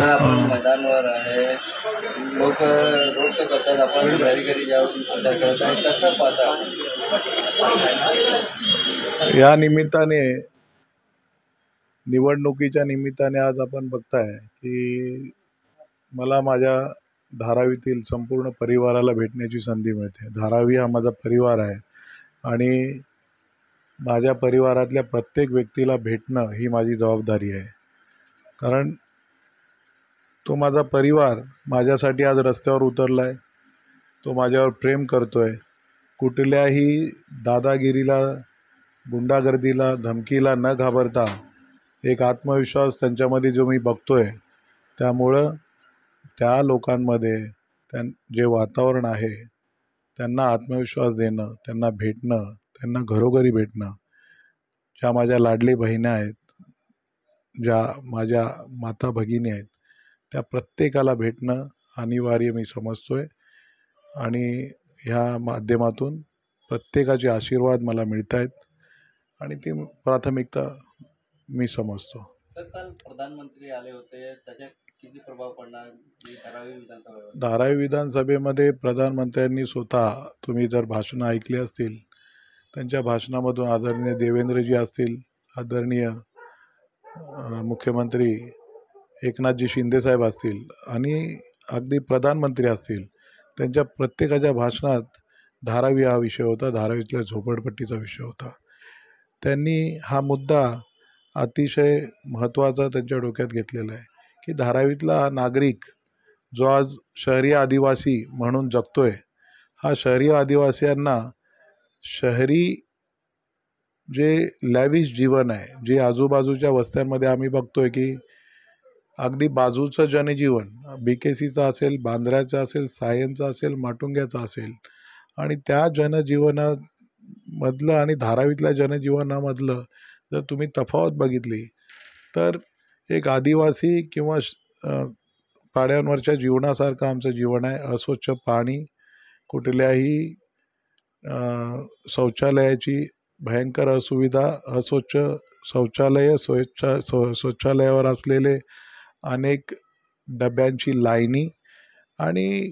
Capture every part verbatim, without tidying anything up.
आता आपण मैदानावर आहे, लोक रोज करतात, आपण घरी घरी जाऊन प्रचार करत आहे, कसं पाहता? या निमित्ताने निवडणुकीच्या निमित्ताने आज आपण बघताय की मला माझ्या धारावीतील संपूर्ण परिवाराला भेटण्याची संधी मिळते. धारावी हा माझा परिवार आहे आणि माझ्या परिवारातल्या प्रत्येक व्यक्तीला भेटणं ही माझी जबाबदारी आहे. कारण तो माझा परिवार माझ्यासाठी आज रस्त्यावर उतरला आहे. तो माझ्यावर प्रेम करतो आहे. कुठल्याही दादागिरीला, गुंडागर्दीला, धमकीला न घाबरता एक आत्मविश्वास त्यांच्यामध्ये जो मी बघतो आहे, त्यामुळं त्या लोकांमध्ये त्यां जे वातावरण आहे, त्यांना आत्मविश्वास देणं, त्यांना भेटणं, त्यांना घरोघरी भेटणं, ज्या माझ्या लाडली बहिणी आहेत, ज्या माझ्या माता भगिनी आहेत, त्या प्रत्येकाला भेटणं अनिवार्य मी समजतो आहे. आणि ह्या माध्यमातून प्रत्येकाचे आशीर्वाद मला मिळत आहेत आणि ती प्राथमिकता मी समजतो. तर काल प्रधानमंत्री आले होते, त्याचा किती प्रभाव पडणार धारावी विधानसभेवर? धारावी विधानसभेमध्ये प्रधानमंत्र्यांनी स्वतः, तुम्ही जर भाषणं ऐकली असतील, त्यांच्या भाषणामधून आदरणीय देवेंद्रजी असतील, आदरणीय मुख्यमंत्री एकनाथजी शिंदेसाहेब असतील आणि अगदी प्रधानमंत्री असतील, त्यांच्या प्रत्येकाच्या भाषणात धारावी हा विषय होता, धारावीतल्या झोपडपट्टीचा विषय होता. त्यांनी हा मुद्दा अतिशय महत्त्वाचा त्यांच्या डोक्यात घेतलेला आहे की धारावीतला नागरिक जो आज शहरी आदिवासी म्हणून जगतोय, हा शहरी आदिवासीयांना शहरी जे लॅविश जीवन आहे, जे आजूबाजूच्या वस्त्यांमध्ये आम्ही बघतोय की अगदी बाजूचं जनजीवन बी के सीचं असेल, बांद्र्याचं असेल, सायनचं असेल, माटुंग्याचं असेल, आणि त्या जनजीवनामधलं आणि धारावीतल्या जनजीवनामधलं जर तुम्ही तफावत बघितली तर एक आदिवासी किंवा पाड्यांवरच्या जीवनासारखं आमचं जीवन आहे. अस्वच्छ पाणी, कुठल्याही शौचालयाची भयंकर असुविधा, अस्वच्छ शौचालय, स्वच्छ स्व शौचालयावर असलेले अनेक डब्यांची लाईनी आणि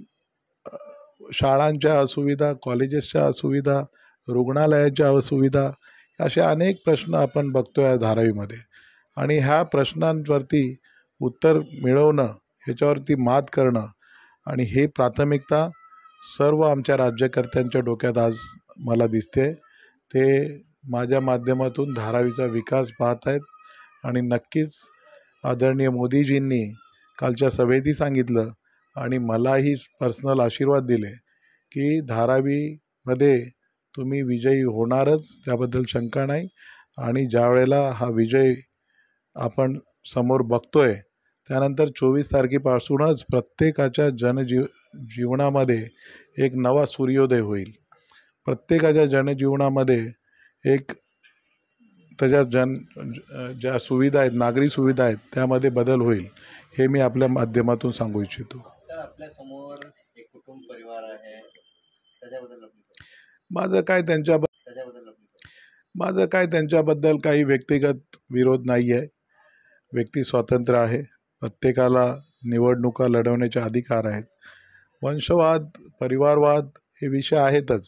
शाळांच्या असुविधा, कॉलेजेसच्या असुविधा, रुग्णालयाच्या असुविधा, असे अनेक प्रश्न आपण बघतो आहे धारावीमध्ये. आणि ह्या प्रश्नांवरती उत्तर मिळवणं, ह्याच्यावरती मात करणं, आणि हे प्राथमिकता सर्व आमच्या राज्यकर्त्यांच्या डोक्यात आज मला दिसते. ते माझ्या माध्यमातून धारावीचा विकास पाहत आहेत आणि नक्कीच आदरणीय मोदीजींनी कालच्या सभेतही सांगितलं आणि मलाही पर्सनल आशीर्वाद दिले की धारावीमध्ये तुम्ही विजयी होणारच, त्याबद्दल शंका नाही. आणि ज्या वेळेला हा विजय आपण समोर बघतोय, त्यानंतर चोवीस तारखेपासूनच प्रत्येकाच्या जनजीव जीवनामध्ये एक नवा सूर्योदय होईल. प्रत्येकाच्या जनजीवनामध्ये एक त्याच्या जन ज्या सुविधा आहेत, नागरी सुविधा आहेत, त्यामध्ये बदल होईल, हे मी आपल्या माध्यमातून सांगू इच्छितो. तर आपल्या समोर एक कुटुंब परिवार आहे, त्याच्याबद्दल माझं काय त्यांच्या त्याच्याबद्दल माझं काय त्यांच्याबद्दल काही व्यक्तिगत विरोध नाही आहे. व्यक्ती स्वातंत्र्य आहे, प्रत्येकाला निवडणुका लढवण्याचे अधिकार आहेत. वंशवाद, परिवारवाद हे विषय आहेतच,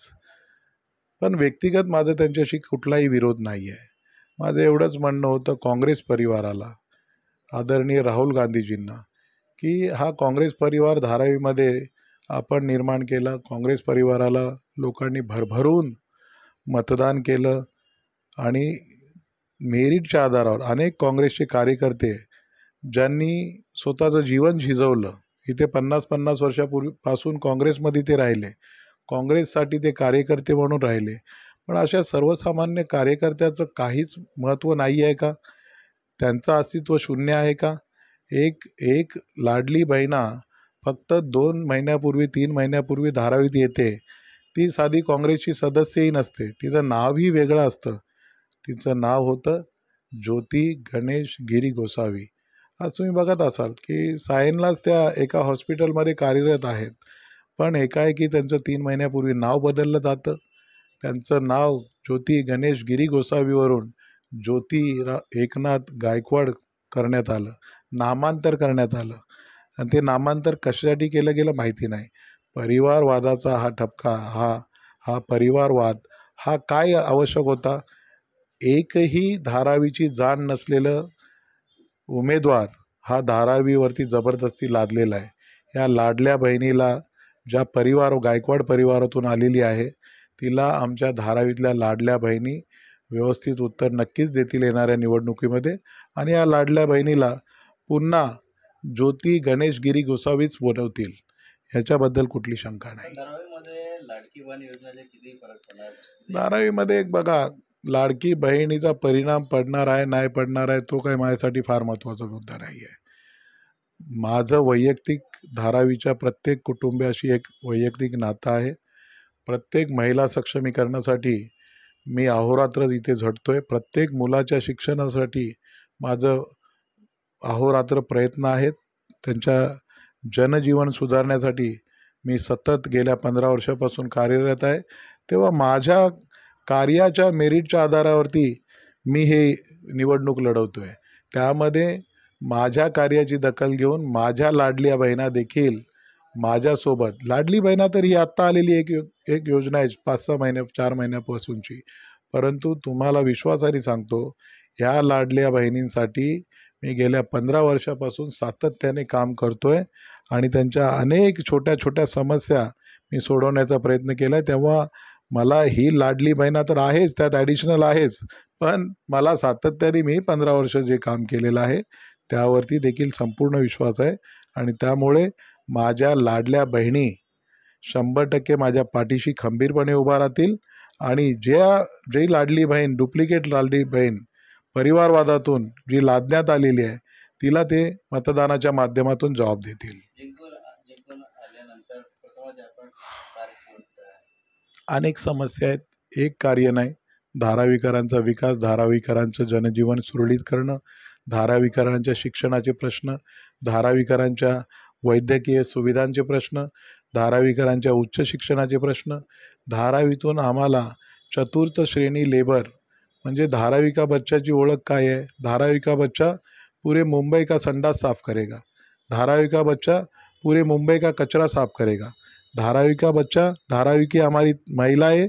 पण व्यक्तिगत माझं त्यांच्याशी कुठलाही विरोध नाही आहे. माझं एवढंच म्हणणं होतं काँग्रेस परिवाराला, आदरणीय राहुल गांधीजींना, की हा काँग्रेस परिवार धारावीमध्ये आपण निर्माण केला. काँग्रेस परिवाराला लोकांनी भरभरून मतदान केलं आणि मेरिटच्या आधारावर अनेक काँग्रेसचे कार्यकर्ते ज्यांनी स्वतःचं जीवन झिजवलं, इथे पन्नास पन्नास वर्षापूर्वीपासून काँग्रेसमध्ये ते राहिले, काँग्रेससाठी ते कार्यकर्ते म्हणून राहिले. पण अशा सर्वसामान्य कार्यकर्त्याचं काहीच महत्त्व नाही आहे का? त्यांचं अस्तित्व शून्य आहे का? एक एक लाडली बहिणा फक्त दोन महिन्यापूर्वी तीन महिन्यापूर्वी धारावीत येते, ती साधी काँग्रेसची सदस्यही नसते, तिचं नावही वेगळं असतं. तिचं नाव होतं ज्योती गणेश गिरी गोसावी. आज तुम्ही बघत असाल की सायनलाच त्या एका हॉस्पिटलमध्ये कार्यरत आहेत, पण एकाएकी त्यांचं तीन महिन्यापूर्वी नाव बदललं जातं. त्यांचं नाव ज्योती गणेश गिरी गोसावीवरून ज्योती रा एकनाथ गायकवाड करण्यात आलं, नामांतर करण्यात आलं. आणि ते नामांतर कशासाठी केलं गेलं माहिती नाही. परिवारवादाचा हा ठपका, हा हा परिवारवाद हा काय आवश्यक होता? एकही धारावीची जाण नसलेलं उमेदवार हा धारावीवरती जबरदस्ती लादलेला आहे. या लाडल्या बहिणीला ज्या परिवार गायकवाड परिवारातून आलेली आहे, तिला आमच्या धारावीतल्या लाडल्या बहिणी व्यवस्थित उत्तर नक्कीच देतील येणाऱ्या निवडणुकीमध्ये. आणि या लाडल्या बहिणीला पुन्हा ज्योती गणेश गिरी गोसावीच बनवतील, ह्याच्याबद्दल कुठली शंका नाही. धारावीमध्ये लाडकी बहीण योजनेचे किती फरक पडणार? धारावीमध्ये एक बघा, लाडकी बहिणीचा परिणाम पडणार आहे नाही पडणार आहे तो काही माझ्यासाठी फार महत्त्वाचा मुद्दा नाही आहे. माझं वैयक्तिक धारावीच्या प्रत्येक कुटुंबियाशी एक वैयक्तिक नातं आहे. प्रत्येक महिला सक्षमीकरणासाठी मी अहोरात्र इथे झटतोय. प्रत्येक मुलाच्या शिक्षणासाठी माझं अहोरात्र प्रयत्न आहेत. त्यांच्या जनजीवन सुधारण्यासाठी मी सतत गेल्या पंधरा वर्षापासून कार्यरत आहे. तेव्हा माझ्या कार्याच्या मेरिटच्या आधारावरती मी हे निवडणूक लढवतो आहे. त्यामध्ये माझ्या कार्याची दखल घेऊन माझ्या लाडल्या बहिणा देखील माझ्यासोबत, लाडली बहिणा तर ही आत्ता आलेली एक यो एक योजना आहे पाच सहा महिन्या चार महिन्यापासूनची, परंतु तुम्हाला विश्वासाने सांगतो, ह्या लाडल्या बहिणींसाठी मी गेल्या पंधरा वर्षापासून सातत्याने काम करतो आहे आणि त्यांच्या अनेक छोट्या छोट्या समस्या मी सोडवण्याचा प्रयत्न केला आहे. तेव्हा मला ही लाडली बहिणा तर आहेच, त्यात ॲडिशनल आहेच, पण मला सातत्याने मी पंधरा वर्ष जे काम केलेलं आहे त्यावरती देखील संपूर्ण विश्वास आहे. आणि त्यामुळे माझ्या लाडल्या बहिणी शंभर टक्के माझ्या पाठीशी खंबीरपणे उभा राहतील. आणि ज्या जी लाडली बहीण, डुप्लिकेट लाडली बहीण परिवारवादातून जी लादण्यात आलेली आहे, तिला ते मतदानाच्या माध्यमातून जबाब देतील. जिंकून जिंकून आल्यानंतर प्रथमच आपण कार्य कोणतं आहे? अनेक समस्या आहेत, एक कार्य नाही. धारावीकरांचा विकास, धारावीकरांचं जनजीवन सुरळीत करणं, धारावीकरांच्या शिक्षणाचे प्रश्न, धारावीकरांच्या वैद्यकीय सुविधांचे प्रश्न, धारावीकरांच्या उच्च शिक्षणाचे प्रश्न. धारावीतून आम्हाला चतुर्थ श्रेणी लेबर म्हणजे धारावी का बच्चाची ओळख काय आहे? धारावी का बच्चा पूरे मुंबई का संडास साफ करेगा, धारावी का बच्चा पूरे मुंबई का कचरा साफ करेगा, धारावी का बच्चा, धारावी की हमारी महिलाएं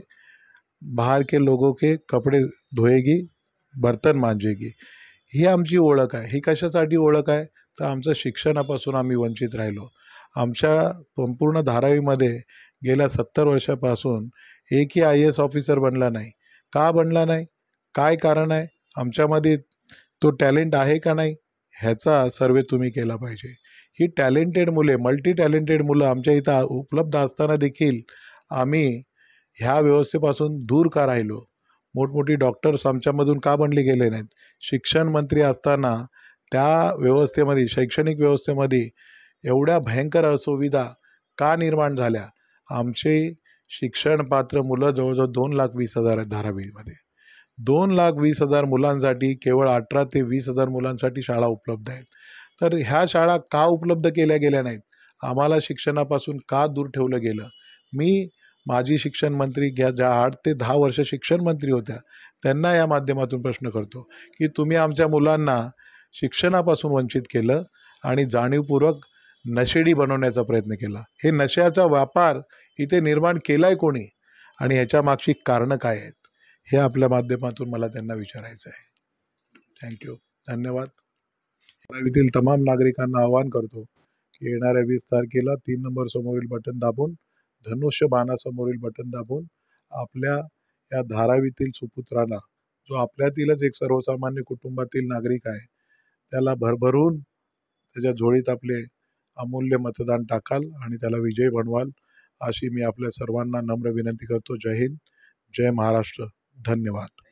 बाहर के लोगों के कपडे धुएगी, बर्तन मांजेगी. ही आमची ओळख आहे. ही कशासाठी ओळख आहे? तर आमचं शिक्षणापासून आम्ही वंचित राहिलो. आमच्या संपूर्ण धारावीमध्ये गेल्या सत्तर वर्षापासून एकही आय ए एस ऑफिसर बनला नाही. का बनला नाही? काय कारण आहे? आमच्यामध्ये तो टॅलेंट आहे का नाही? ह्याचा सर्वे तुम्ही केला पाहिजे. ही टॅलेंटेड मुले, मल्टी टॅलेंटेड मुलं आमच्या इथं उपलब्ध असताना देखील आम्ही ह्या व्यवस्थेपासून दूर का राहिलो? मोठमोठी डॉक्टर्स आमच्यामधून का बनले गेले नाहीत? शिक्षण मंत्री असताना त्या व्यवस्थेमध्ये, शैक्षणिक व्यवस्थेमध्ये एवढ्या भयंकर असुविधा का निर्माण झाल्या? आमचे शिक्षणपात्र मुलं जवळजवळ दोन लाख वीस हजार आहेत धारावीमध्ये. दोन लाख वीस हजार मुलांसाठी केवळ अठरा ते वीस हजार मुलांसाठी शाळा उपलब्ध आहेत. तर ह्या शाळा का उपलब्ध केल्या गेल्या नाहीत? आम्हाला शिक्षणापासून का दूर ठेवलं गेलं? मी माजी शिक्षण मंत्री घ्या ज्या आठ ते दहा वर्ष शिक्षण मंत्री होत्या त्यांना या माध्यमातून प्रश्न करतो की तुम्ही आमच्या मुलांना शिक्षणापासून वंचित केलं आणि जाणीवपूर्वक नशेडी बनवण्याचा प्रयत्न केला. हे नशेचा व्यापार इथे निर्माण केला आहे कोणी आणि ह्याच्या मागची कारणं काय आहेत? हे आपल्या माध्यमातून मला त्यांना विचारायचं आहे. थँक्यू, धन्यवाद. धारावीतील तमाम नागरिकांना आवाहन करतो की येणाऱ्या वीस तारखेला तीन नंबर समोरील बटन दाबून, धनुष्य बाणासमोरील बटन दाबून आपल्या या धारावीतील सुपुत्राला, जो आपल्यातीलच एक सर्वसामान्य कुटुंबातील नागरिक आहे, त्याला भरभरून त्याच्या झोळीत आपले अमूल्य मतदान टाकाल आणि त्याला विजयी बनवाल, अशी मी आपल्या सर्वांना नम्र विनंती करतो. जय हिंद, जय महाराष्ट्र, धन्यवाद.